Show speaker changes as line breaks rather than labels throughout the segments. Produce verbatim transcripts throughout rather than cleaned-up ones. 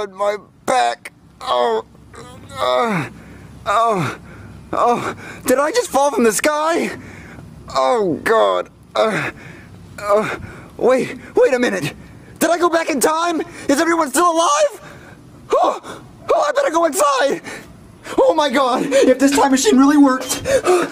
God, my back. Oh, uh, oh, oh, did I just fall from the sky? Oh, God. Uh, uh, wait, wait a minute. Did I go back in time? Is everyone still alive? Oh, oh, I better go inside. Oh my God, if this time machine really worked.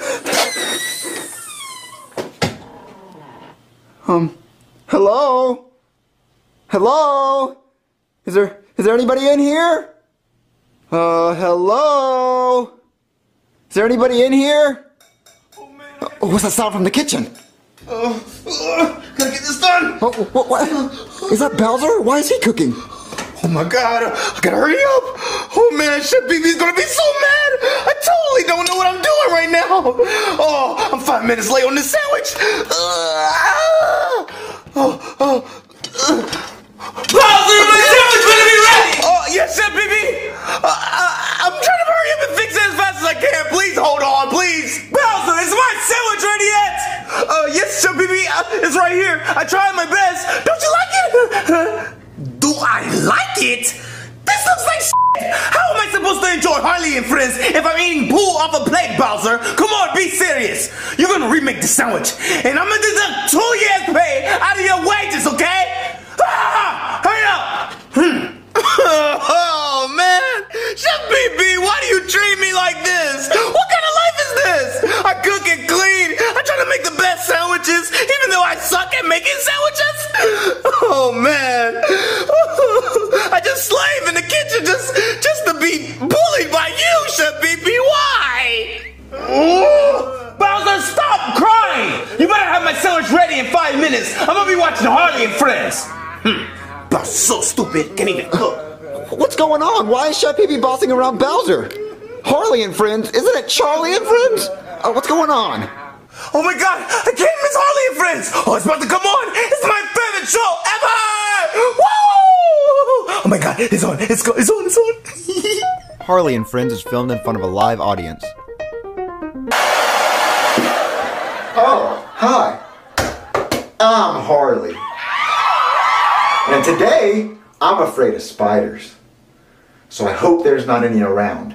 um, hello? Hello? Is there, is there anybody in here? Uh, hello? Is there anybody in here?
Oh man.
Oh, what's that sound from the kitchen?
Oh, uh, gotta get this done.
Oh, what, what? Is that Bowser? Why is he cooking?
Oh my God, I gotta hurry up. Oh man, Chef B B's gonna be so mad. I totally don't know what I'm doing right now. Oh, I'm five minutes late on this sandwich. Uh, oh, oh. Uh. Bowser, my sandwich better be ready. Oh, yes, Chef B B. Uh, I, I'm trying to hurry up and fix it as fast as I can. Please hold on, please. Bowser, is my sandwich ready yet? Uh, yes, Chef B B, uh, it's right here. I tried my best. Don't you like it? Do I like it? This looks like shit! How am I supposed to enjoy Harley and Friends if I'm eating poo off a plate, Bowser? Come on, be serious! You're gonna remake the sandwich, and I'm gonna deduct two years' pay out of your wages, okay? Ah! Hurry up! Hmm. Oh, man! Chef B B, why do you treat me like this? What kind of life is this? I cook and clean. I try to make the best sandwiches, even though I suck at making sandwiches. Oh, man. I just slave in the kitchen just, just to be bullied by you, Chef B B. Why? Ooh. Bowser, stop crying! You better have my sandwich ready in five minutes. I'm gonna be watching Harley and Friends. Hmm. Bowser's so stupid, can't even cook.
What's going on? Why is Chef P B bossing around Bowser? Harley and Friends? Isn't it Charlie and Friends? Uh, what's going on?
Oh my God, I can't miss Harley and Friends. Oh, it's about to come on. It's my favorite show ever. Woo! Oh my God, it's on, it's, go it's on, it's on.
Harley and Friends is filmed in front of a live audience. Oh, hi. I'm Harley. And today, I'm afraid of spiders. So I hope there's not any around.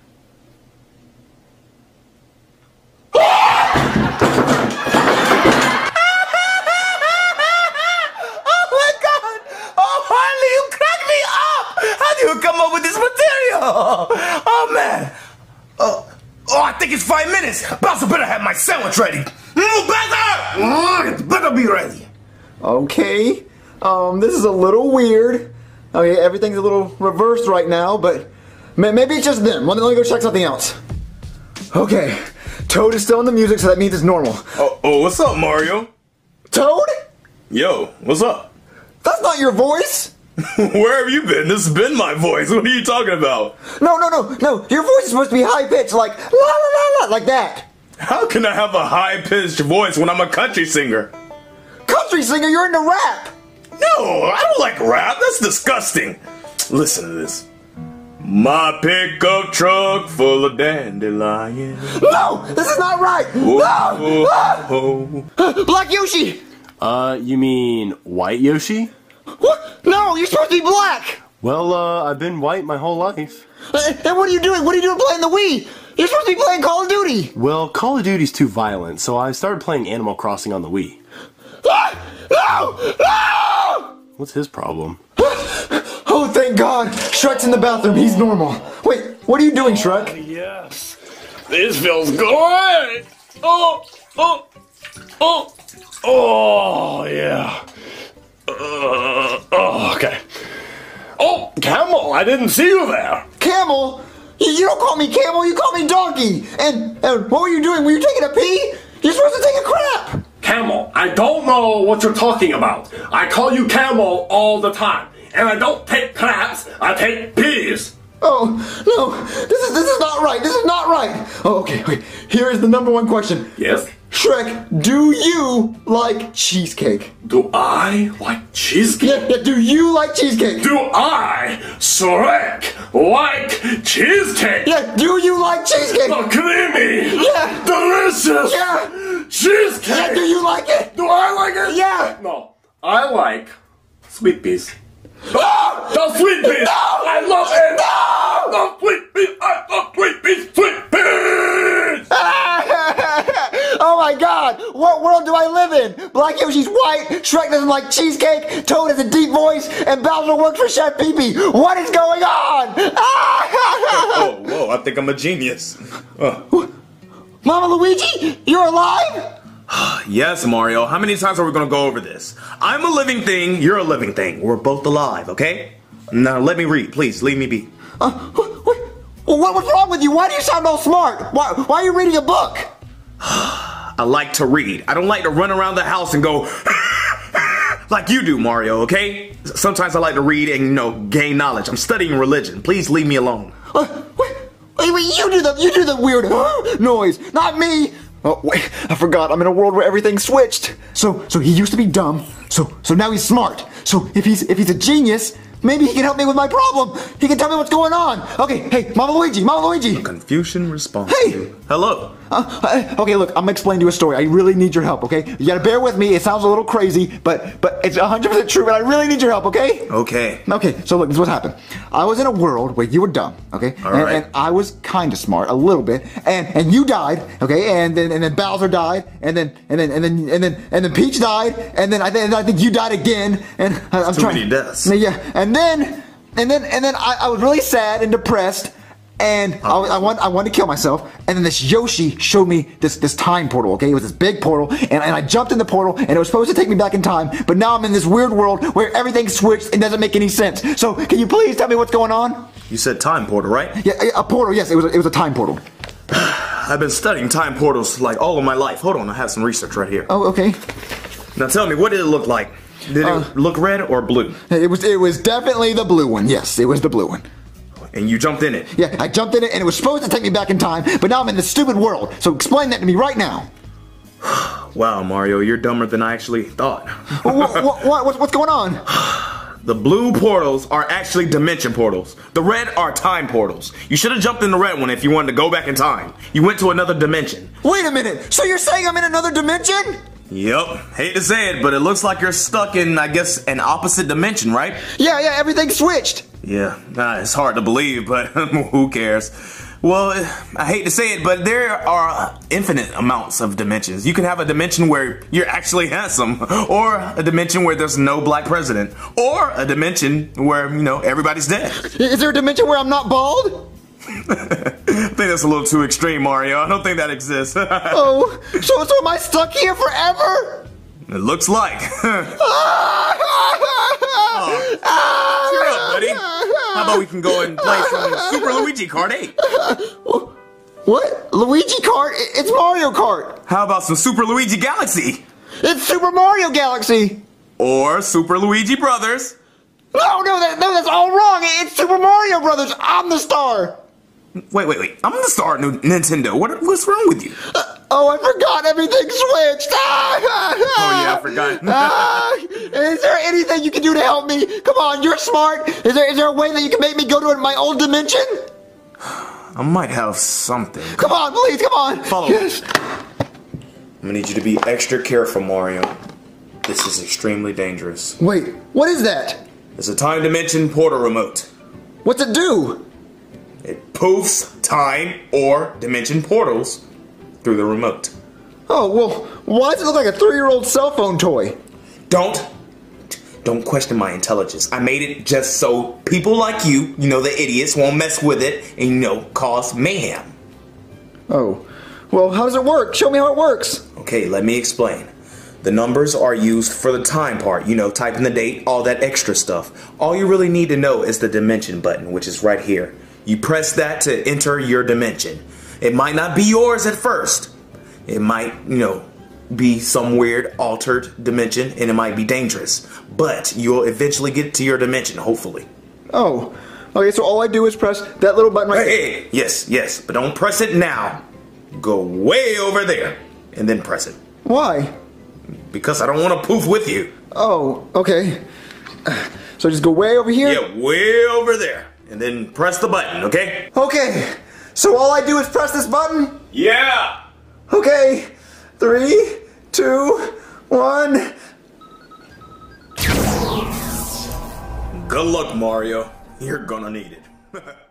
Come up with this material. Oh man. Oh, oh, I think it's five minutes. Bowser better have my sandwich ready. Mm, Bowser! Mm, it better be ready.
Okay. Um, this is a little weird. Okay, everything's a little reversed right now, but maybe it's just them. Let me, let me go check something else. Okay. Toad is still in the music, so that means it's normal.
Oh, oh, what's up, Mario?
Toad?
Yo, what's up?
That's not your voice.
Where have you been? This has been my voice. What are you talking about?
No, no, no, no. Your voice is supposed to be high-pitched, like la la la la, like that.
How can I have a high-pitched voice when I'm a country singer?
Country singer? You're into rap.
No, I don't like rap. That's disgusting. Listen to this. My pickup truck full of dandelions.
No, this is not right.
Whoa,
No.
whoa, whoa.
Black Yoshi.
Uh, you mean White Yoshi?
What? No, you're supposed to be black!
Well, uh, I've been white my whole life.
Uh, and what are you doing? What are you doing playing the Wii? You're supposed to be playing Call of Duty!
Well, Call of Duty's too violent, so I started playing Animal Crossing on the Wii.
Ah! No! No!
What's his problem?
Oh, thank God! Shrek's in the bathroom. He's normal. Wait, what are you doing, Shrek?
Oh, yes. This feels good! Oh, oh, oh, oh, yeah. Uh, oh, okay. Oh, Camel, I didn't see you there.
Camel? You, you don't call me Camel, you call me Donkey. And, and what were you doing? Were you taking a pee? You're supposed to take a crap.
Camel, I don't know what you're talking about. I call you Camel all the time. And I don't take craps, I take peas.
Oh, no. This is, this is not right. This is not right. Oh, okay, okay. Here is the number one question.
Yes?
Shrek, do you like cheesecake?
Do I like cheesecake?
Yeah, yeah, do you like cheesecake?
Do I, Shrek, like cheesecake?
Yeah, do you like cheesecake?
The creamy,
Yeah.
delicious
Yeah.
cheesecake.
Yeah, do you like it?
Do I like it?
Yeah.
No, I like sweet peas.
No! The sweet peas! No! I love it! No! The sweet peas! I love sweet peas! Sweet peas!
Oh my god! What world do I live in? Black Yoshi's white, Shrek doesn't like cheesecake, Toad has a deep voice, and Bowser works for Chef Pee-Pee. What is going on?
Whoa, whoa, I think I'm a genius. Uh.
Mama Luigi, you're alive?
Yes, Mario. How many times are we gonna go over this? I'm a living thing, you're a living thing. We're both alive, okay? Now let me read, please. Leave me be.
Uh, what, what, what's wrong with you? Why do you sound all smart? Why, why are you reading a book?
I like to read. I don't like to run around the house and go like you do, Mario, okay? Sometimes I like to read and, you know, gain knowledge. I'm studying religion. Please leave me alone.
Uh, wait, wait, wait, you do the, you do the weird noise, not me. Oh, wait, I forgot. I'm in a world where everything's switched. So, so he used to be dumb. So, so now he's smart. So if he's, if he's a genius, maybe he can help me with my problem. He can tell me what's going on. Okay, hey, Mama Luigi, Mama Luigi.
Confucian response.
Hey.
Hello.
Uh, okay, look, I'm gonna explain to you a story. I really need your help, okay? You gotta bear with me. It sounds a little crazy, but but it's one hundred percent true, but I really need your help, okay?
Okay.
Okay, so look, this is what happened. I was in a world where you were dumb, okay?
All
and,
right.
and I was kind of smart, a little bit, and and you died, okay? And then and then Bowser died, and then and then and then and then and then Peach died, and then I think I think you died again, and I, I'm
Too
trying.
many deaths.
Yeah, and then and then and then I, I was really sad and depressed. And I, I, want, I wanted to kill myself, and then this Yoshi showed me this, this time portal, okay? It was this big portal, and, and I jumped in the portal, and it was supposed to take me back in time, but now I'm in this weird world where everything's switched and doesn't make any sense. So, can you please tell me what's going on?
You said time portal, right?
Yeah, a portal, yes, it was a, it was a time portal.
I've been studying time portals like all of my life. Hold on, I have some research right here.
Oh, okay.
Now tell me, what did it look like? Did
Uh,
it look red or blue?
It was, it was definitely the blue one, yes, it was the blue one.
And you jumped in it?
Yeah, I jumped in it, and it was supposed to take me back in time, but now I'm in this stupid world, so explain that to me right now.
Wow, Mario, you're dumber than I actually thought.
what, what, what, what's going on?
The blue portals are actually dimension portals. The red are time portals. You should have jumped in the red one if you wanted to go back in time. You went to another dimension.
Wait a minute, so you're saying I'm in another dimension?
Yep. Hate to say it, but it looks like you're stuck in, I guess, an opposite dimension, right?
Yeah, yeah, everything switched.
Yeah, nah, it's hard to believe, but who cares? Well, I hate to say it, but there are infinite amounts of dimensions. You can have a dimension where you're actually handsome, or a dimension where there's no black president, or a dimension where, you know, everybody's dead.
Is there a dimension where I'm not bald?
I think that's a little too extreme, Mario. I don't think that exists.
Oh, so, so am I stuck here forever?
It looks like. Oh, cheer up, buddy. How about we can go and play some Super Luigi Kart eight?
What? Luigi Kart? It's Mario Kart.
How about some Super Luigi Galaxy?
It's Super Mario Galaxy.
Or Super Luigi Brothers?
No, no, that, no, that's all wrong. It's Super Mario Brothers. I'm the star.
Wait, wait, wait. I'm the star at Nintendo. What, what's wrong with you?
Uh, oh, I forgot everything switched.
Oh, yeah, I forgot.
uh, is there anything you can do to help me? Come on, you're smart. Is there, is there a way that you can make me go to my old dimension?
I might have something.
Come on, please, come on.
Follow
yes.
me. I'm gonna need you to be extra careful, Mario. This is extremely dangerous.
Wait, what is that?
It's a time dimension portal remote.
What's it do?
It poofs time or dimension portals through the remote.
Oh, well, why does it look like a three-year-old cell phone toy?
Don't, don't question my intelligence. I made it just so people like you, you know, the idiots, won't mess with it and, you know, cause mayhem.
Oh, well, how does it work? Show me how it works.
Okay, let me explain. The numbers are used for the time part, you know, typing the date, all that extra stuff. All you really need to know is the dimension button, which is right here. You press that to enter your dimension. It might not be yours at first. It might, you know, be some weird altered dimension, and it might be dangerous. But you'll eventually get to your dimension, hopefully.
Oh, okay, so all I do is press that little button right there.
Hey, hey, yes, yes, but don't press it now. Go way over there, and then press it.
Why?
Because I don't want to poof with you.
Oh, okay. So just go way over here?
Yeah, way over there. And then press the button, okay?
Okay, so all I do is press this button?
Yeah!
Okay, three, two, one.
Good luck, Mario. You're gonna need it.